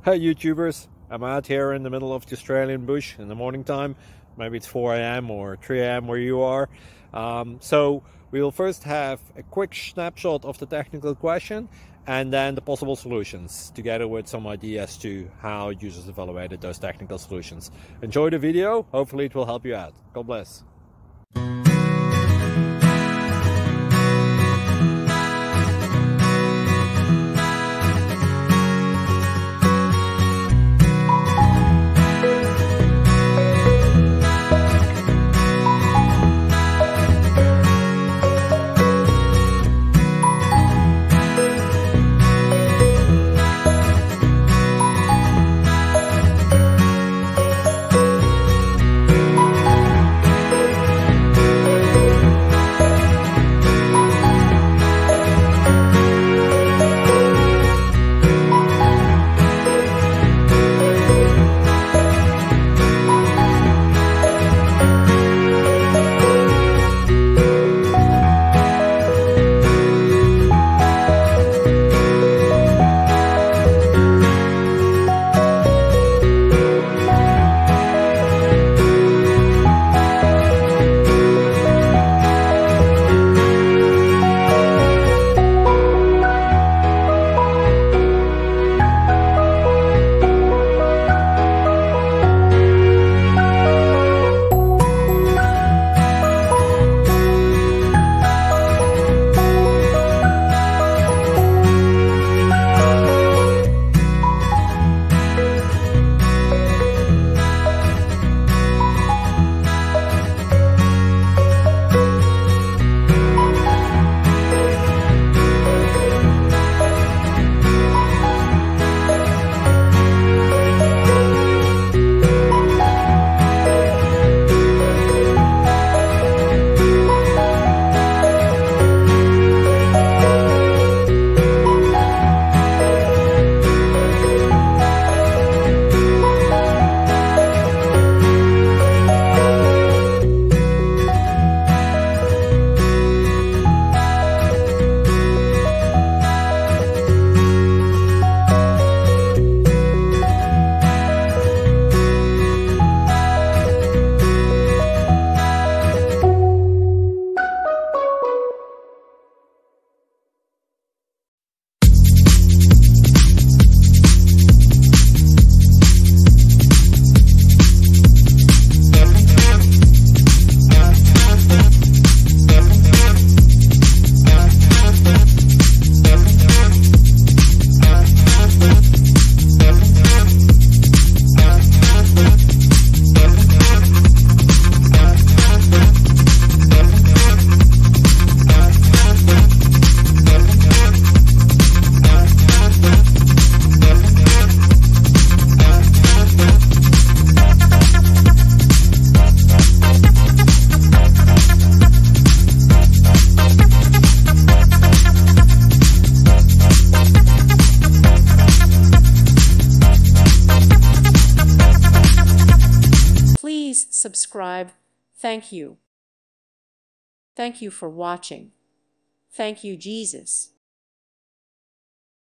Hey YouTubers, I'm out here in the middle of the Australian bush in the morning time. Maybe it's 4 a.m. or 3 a.m. where you are. So we'll first have a quick snapshot of the technical question and then the possible solutions, together with some ideas to how users evaluated those technical solutions. Enjoy the video, hopefully it will help you out. God bless. Please subscribe. Thank you. Thank you for watching. Thank you, Jesus.